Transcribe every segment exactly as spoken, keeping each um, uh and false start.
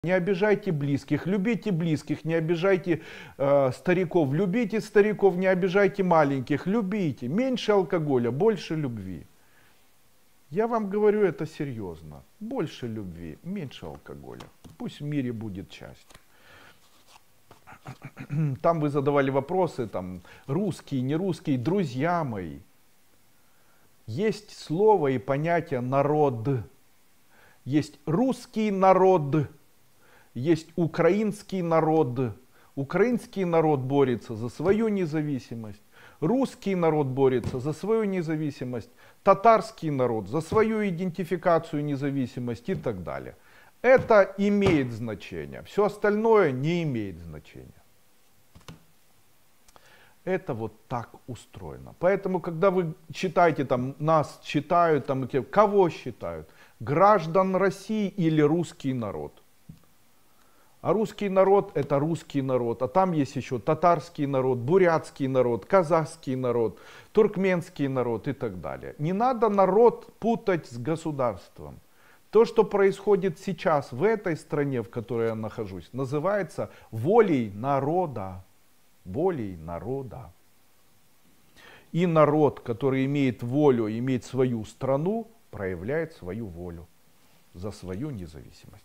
Не обижайте близких, любите близких, не обижайте э, стариков, любите стариков, не обижайте маленьких, любите. Меньше алкоголя, больше любви. Я вам говорю это серьезно. Больше любви, меньше алкоголя. Пусть в мире будет счастье. Там вы задавали вопросы, там, русские, не русские, друзья мои. Есть слово и понятие народ. Есть русский народ. Есть украинский народ. Украинский народ борется за свою независимость. Русский народ борется за свою независимость. Татарский народ за свою идентификацию, независимость и так далее. Это имеет значение. Все остальное не имеет значения. Это вот так устроено. Поэтому, когда вы читаете, там, нас считают, там, кого считают? Граждан России или русский народ? А русский народ — это русский народ, а там есть еще татарский народ, бурятский народ, казахский народ, туркменский народ и так далее. Не надо народ путать с государством. То, что происходит сейчас в этой стране, в которой я нахожусь, называется волей народа. Волей народа. И народ, который имеет волю, имеет свою страну, проявляет свою волю за свою независимость.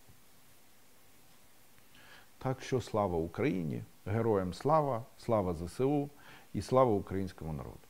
Так що слава Україні, героям слава, слава ЗСУ і слава українському народу.